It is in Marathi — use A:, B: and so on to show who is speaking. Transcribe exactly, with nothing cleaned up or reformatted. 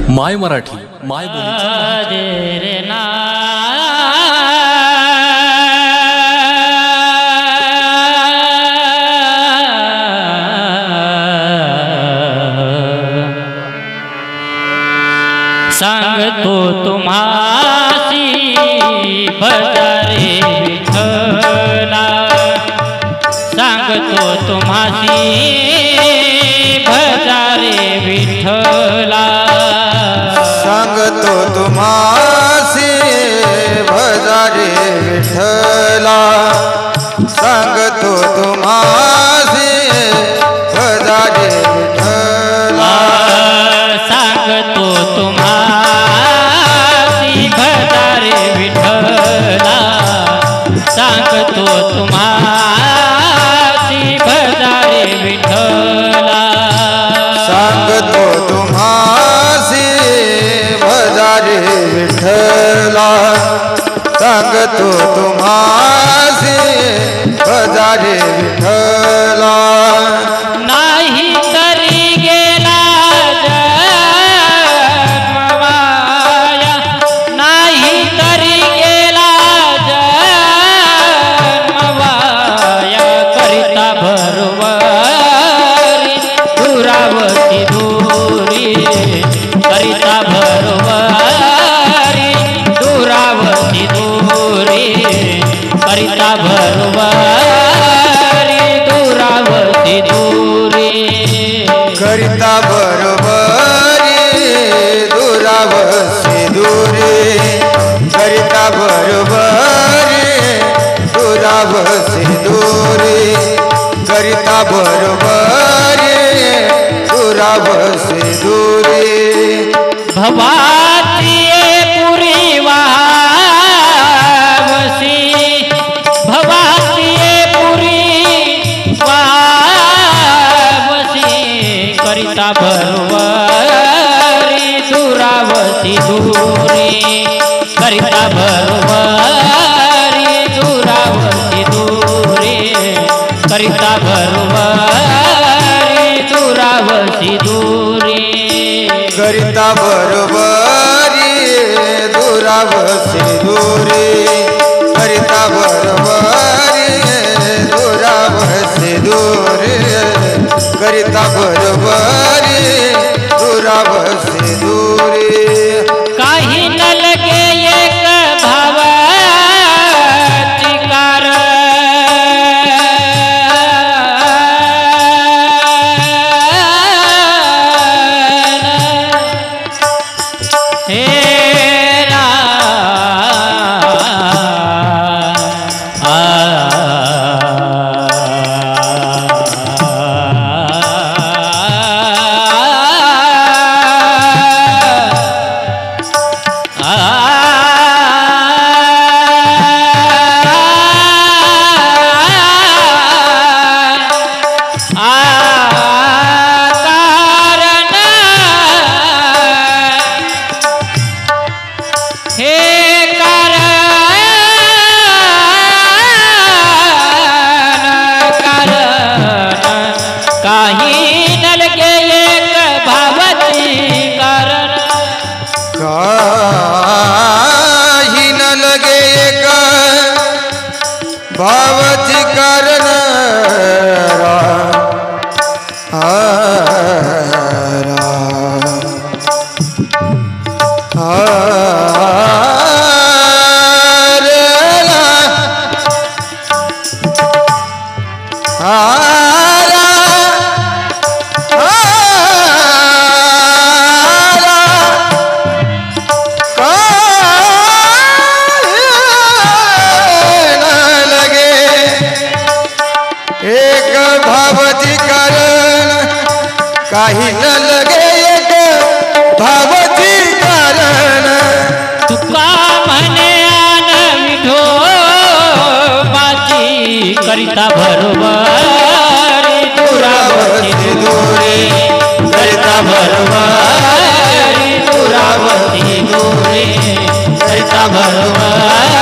A: माय मराठी माय बोलीचा
B: ना सांगतो तुम्हासी भजारे विठ्ठला, सांगतो तुम्हासी भजारे विठ्ठला,
C: सांगतो तुम्हासी भजारे विठ्ठला, सांगतो तुम्हासी भजारे विठ्ठला,
B: सांगतो तुम्हासी भजारे विठ्ठला, सांगतो तुम्हासी भजारे विठ्ठला,
C: सांगतो तुम्हासी भजारे विठ्ठला, सांगतो तुम्हासी भजारे विठ्ठला,
B: नाही तरी गेला जन्मवाया, नाही तरी गेला जन्मवाया, करिता भरवरी दुरावती दूरी, करिता भरवरी दुरावती दूरी, करिता भरवरी दुरावती दूरी,
C: करिता बरोबरी दुरावसी दूरी, करिता बरोबरी दुरावसी दूरी, करिता बरोबरी दुरावसी दूरी,
B: भवाती पुरी वावसी, भवाती पुरी वावसी, करिता भरवरी दुरावती दूरी, करिता भरवरी दुरावती दूरी, करिता भरवरी दुरावती दूरी,
C: करिता बरोबरी दुरावसी दूरी, करिता बरोबरी दुरावसी दूरी, करिता बरोबरी दुरावसी दूरी,
B: काही न लगे एक भावाची कारण, हे
C: काही न लगे एक भावची कारण, भावची कारण, काही न लगे एक भावची कारण,
B: तुका म्हणे आन विठोबाची, करिता भरवरी दुरावती दूरी, करिता भरवरी दुरावती दूरी, करिता भरवरी